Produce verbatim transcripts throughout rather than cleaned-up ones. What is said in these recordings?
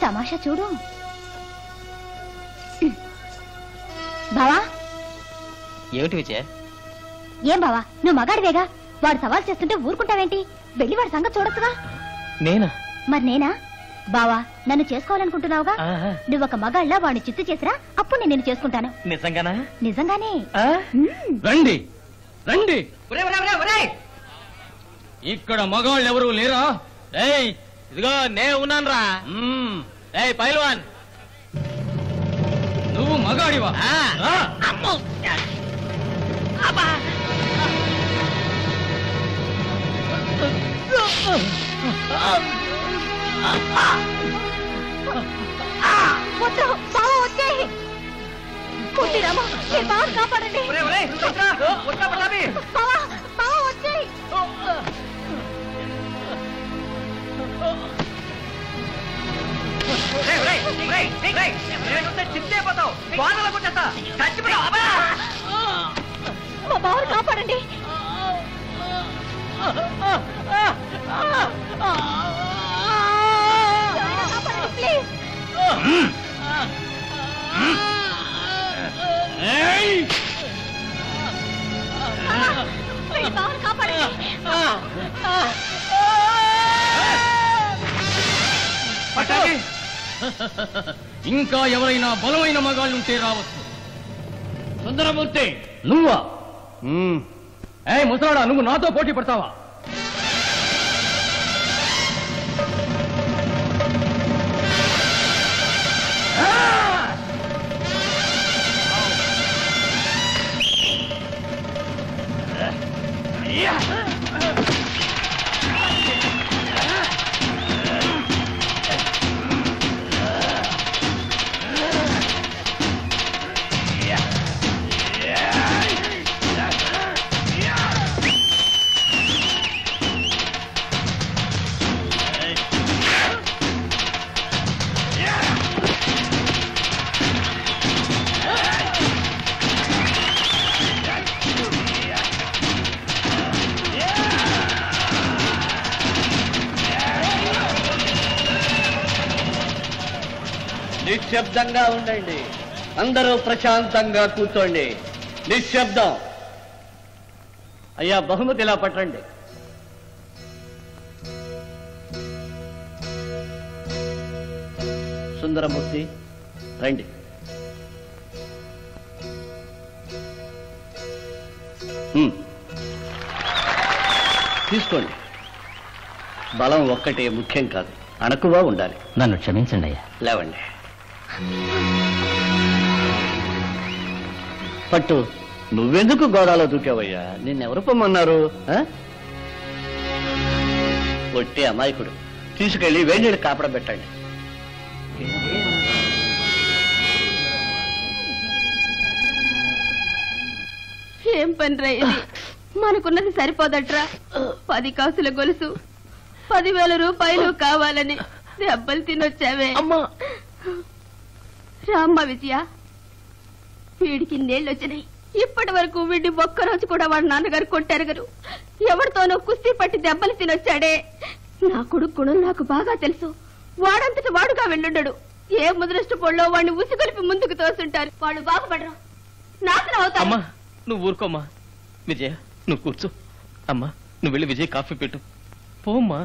తమాషా చూడు. బావా ఏమిటి విజయ? ఏం బావా, నువ్వు మగాడివేగా, వాడు సవాల్ చేస్తుంటే ఊరుకుంటావేంటి? వెళ్ళి వాడి సంగతి చూడొచ్చుగా. నేనా? మరి నేనా? బావా, నన్ను చేసుకోవాలనుకుంటున్నావుగా, నువ్వు ఒక మగాళ్ళ వాడిని చిత్తు చేసిరా, అప్పుడు నేను నిన్ను చేసుకుంటాను. నిజంగానా? నిజంగానే. రండి రండి, ఇక్కడ మగాళ్ళు ఎవరు లేరా? ఏయ్ ఇదిగో నే ఉన్నాను రా. ఏయ్ పైల్వాన్, నువ్వు మగాడివా? కాపాడండి. మా బావని కాపాడండి. ఇంకా ఎవరైనా బలమైన మగాళ్ళుంటే రావచ్చు. సుందరమూర్తి నువ్వా? ఏ ముసలాడా, నువ్వు నాతో పోటీ పడతావా? నిశ్శబ్దంగా ఉండండి, అందరూ ప్రశాంతంగా కూర్చోండి. నిశ్శబ్దం. అయ్యా, బహుమతి ఇలా పట్టండి. సుందరమూర్తి రండి. తీసుకోండి. బలం ఒక్కటే ముఖ్యం కాదు, అణకువా ఉండాలి. నన్ను క్షమించండి అయ్యా. లేవండి. పట్టు, నువ్వెందుకు గోడాలో దూకావయ్యా? నిన్నెవరు పొమ్మన్నారు? ఒట్టి అమాయకుడు. తీసుకెళ్లి వేడినీళ్ళు కాపడ పెట్టండి. ఏం పని రా ఇది? మనకున్నది సరిపోదట్రా. పది కాసుల గొలుసు, పదివేల రూపాయలు కావాలని దెబ్బలు తినొచ్చావే. అమ్మా రామ్మ విజయ, వీడికి నీళ్ళు వచ్చినాయి. ఇప్పటి వరకు వీడిని ఒక్కరోజు కూడా వాడు నాన్నగారు కొట్టారు గారు. ఎవరితోనో కుస్తీ పట్టి దెబ్బలు తినొచ్చాడే. నా కొడుకు గుణం నాకు బాగా తెలుసు. వాడంతటి వాడుగా వెళ్ళుండడు. ఏ ముదృష్ట పొళ్ళో వాడిని ఉసిగొలిపి ముందుకు తోస్తుంటారు. వాడు బాగుపడరు, నాశనం అవుతారు. అమ్మా నువ్వు ఊరుకోమ్మా. విజయ నువ్వు కూర్చో. అమ్మా నువ్వు వెళ్ళి విజయ్ కాఫీ పెట్టు. పోమ్మా.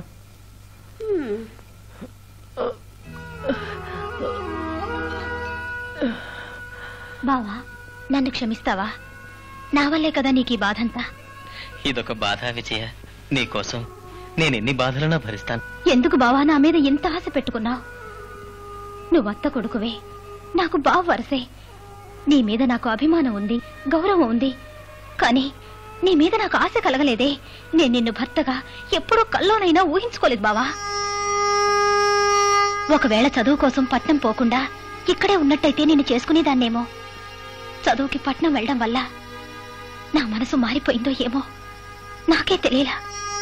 బావా, నన్ను క్షమిస్తావా? నా వల్లే కదా నీకు ఈ బాధంతా. ఇదొక బాధ విజయ. నీకోసం నేను ఎన్ని బాధలన్నా భరిస్తాను. ఎందుకు బావా నా మీద ఎంత ఆశ పెట్టుకున్నావు? నువ్వు అత్త కొడుకువే, నాకు బావ వరసే. నీ మీద నాకు అభిమానం ఉంది, గౌరవం ఉంది. కానీ నీ మీద నాకు ఆశ కలగలేదే. నేను నిన్ను భర్తగా ఎప్పుడూ కల్లోనైనా ఊహించుకోలేదు బావా. ఒకవేళ చదువు కోసం పట్నం పోకుండా ఇక్కడే ఉన్నట్టయితే నిన్ను చేసుకునేదాన్నేమో. చదువుకి పట్నం వెళ్ళడం వల్ల నా మనసు మారిపోయిందో ఏమో నాకే తెలియలా.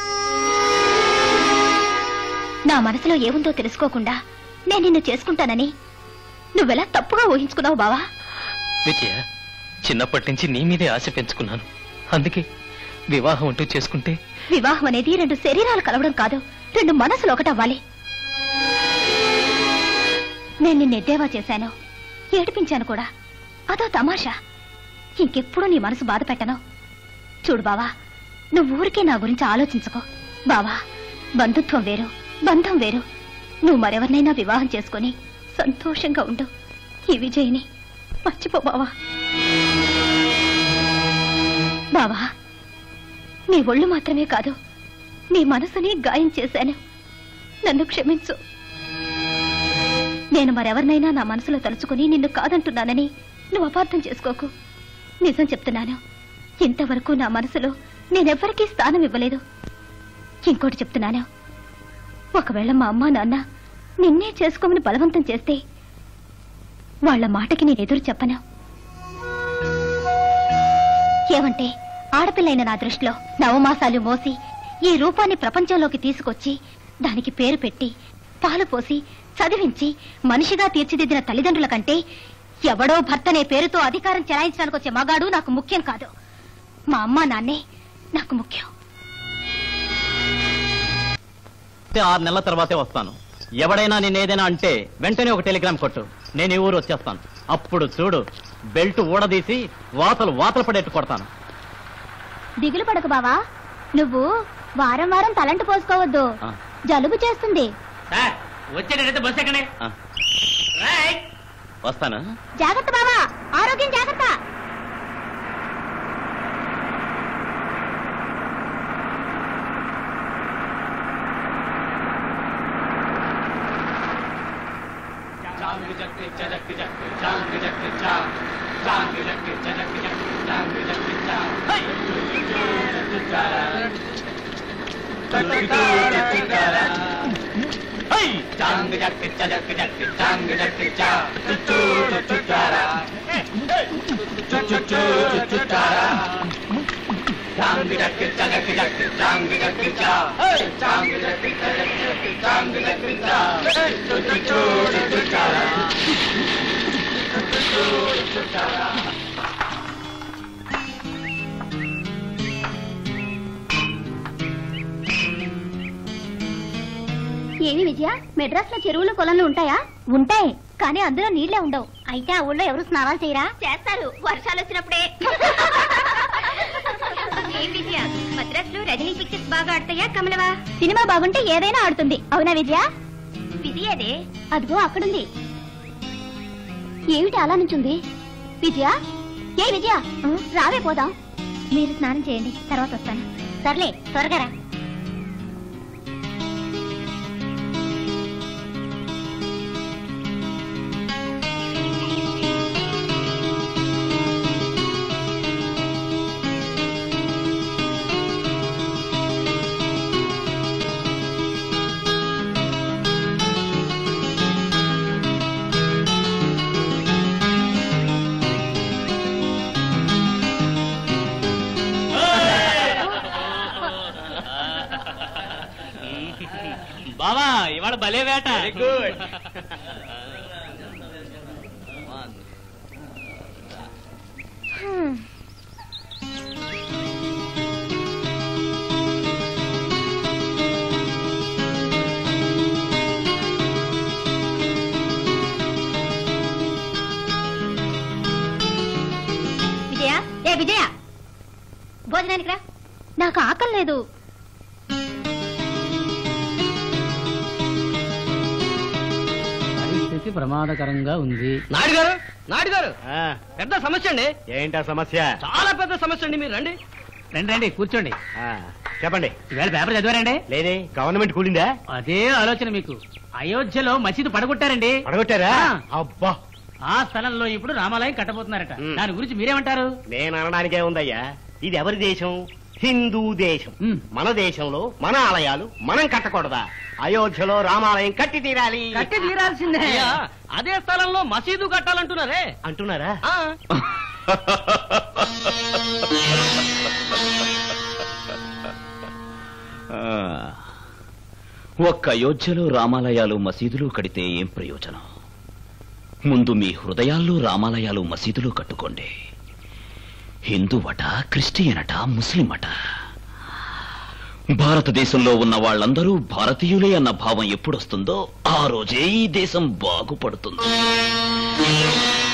నా మనసులో ఏముందో తెలుసుకోకుండా నేను నిన్ను చేసుకుంటానని నువ్వెలా తప్పుగా ఊహించుకున్నావు బావా? విజయ, చిన్నప్పటి నుంచి నీ మీదే ఆశ పెంచుకున్నాను. అందుకే వివాహం అంటూ చేసుకుంటే. వివాహం అనేది రెండు శరీరాలు కలవడం కాదు, రెండు మనసులు ఒకటవ్వాలి. నేను నిన్ను ఎద్దేవా చేశాను, ఏడిపించాను కూడా. అదో తమాషా. ఇంకెప్పుడు నీ మనసు బాధ పెట్టను. చూడు బావా, నువ్వు ఊరికే నా గురించి ఆలోచించుకో బావా. బంధుత్వం వేరు, బంధం వేరు. నువ్వు మరెవరినైనా వివాహం చేసుకుని సంతోషంగా ఉండు. ఈ విజయ్ని మర్చిపో బావా. బావా, నీ ఒళ్ళు మాత్రమే కాదు, నీ మనసుని గాయం చేశాను. నన్ను క్షమించు. నేను మరెవరినైనా నా మనసులో తలుచుకుని నిన్ను కాదంటున్నానని నువ్వు అపార్థం చేసుకోకు. నిజం చెప్తున్నాను, ఇంతవరకు నా మనసులో నేనెవ్వరికీ స్థానం ఇవ్వలేదు. ఇంకోటి చెప్తున్నాను, ఒకవేళ మా అమ్మా నాన్న నిన్నే చేసుకోమని బలవంతం చేస్తే వాళ్ల మాటకి నేను ఎదురు చెప్పను. ఏమంటే ఆడపిల్లైన నా దృష్టిలో నవమాసాలు మోసి ఈ రూపాన్ని ప్రపంచంలోకి తీసుకొచ్చి దానికి పేరు పెట్టి పాలు పోసి చదివించి మనిషిగా తీర్చిదిద్దిన తల్లిదండ్రుల కంటే ఎవడో భర్తనే పేరుతో అధికారం చెలాయించడానికి వచ్చే మగాడు నాకు ముఖ్యం కాదు. మా అమ్మా నాన్నే నాకు ముఖ్యం. ఆరు నెలల తర్వాతే వస్తాను. ఎవడైనా నేనేదైనా అంటే వెంటనే ఒక టెలిగ్రామ్ కొట్టు, నేను ఈ ఊరు వచ్చేస్తాను. అప్పుడు చూడు, బెల్ట్ ఊడదీసి వాతలు వాతలు పడేట్టు కొడతాను. దిగులు పడకు బావా, నువ్వు వారం వారం తలంటు పోసుకోవద్దు, జలుబు చేస్తుంది. వచ్చేటైతే బస్ ఎక్కడే. వస్తాను. జాగ్రత్త బావా, ఆరోగ్యం జాగ్రత్త. ఏమి విజయ, మెడ్రాస్ లో చెరువులు కొలలు ఉంటాయా? ఉంటాయి, కానీ అందులో నీళ్లే ఉండవు. అయితే ఆ ఊళ్ళో ఎవరు స్నానాలు చేయరా? చేస్తారు, వర్షాలు వచ్చినప్పుడే. ఏం విజయ, మద్రాస్ లో రజనీ పిక్చర్స్ బాగా ఆడతాయా కమలవా? సినిమా బాగుంటే ఏదైనా ఆడుతుంది. అవునా విజయ? విజయదే అదిగో అక్కడుంది. ఏమిటి అలా నుంచుంది? విజయ, ఏ విజయ, రావే పోదాం. మీరు స్నానం చేయండి, తర్వాత వస్తాను. సర్లే, త్వరగా రా. బావా, ఇవాళ భలే వేట. గుడ్. విజయ, ఏ విజయ, భోజనానికి రా. నాకు ఆకలి లేదు. ప్రమాదకరంగా ఉంది. నాయుడు గారు, నాయుడు గారు, పెద్ద సమస్య అండి. ఏంటా సమస్య? చాలా పెద్ద సమస్య అండి. మీరు రండి. రండి రండి, కూర్చోండి. చెప్పండి. ఈవేళ పేపర్ చదివారండి? లేదే, గవర్నమెంట్ కూలిందా? అదే ఆలోచన మీకు. అయోధ్యలో మసీదు పడగొట్టారండి. పడగొట్టారా? అబ్బా. ఆ స్థలంలో ఇప్పుడు రామాలయం కట్టబోతున్నారట. దాని గురించి మీరేమంటారు? నేను అనడానికే ఉందయ్యా, ఇది ఎవరి దేశం? హిందూ దేశం. మన దేశంలో మన ఆలయాలు మనం కట్టకూడదా? అయోధ్యలో రామాలయం కట్టి తీరాలి. కట్టి తీరాల్సిందే. అదే స్థలంలో మసీదు కట్టాలంటున్నారే. అంటున్నారా? ఒక్క అయోధ్యలో రామాలయాలు మసీదులు కడితే ఏం ప్రయోజనం? ముందు మీ హృదయాల్లో రామాలయాలు మసీదులు కట్టుకోండి. హిందువట, క్రిస్టియన్ అట, ముస్లిం అట, భారతదేశంలో ఉన్న వాళ్ళందరూ భారతీయులే అన్న భావం ఎప్పుడొస్తుందో ఆ రోజే ఈ దేశం బాగుపడుతుంది.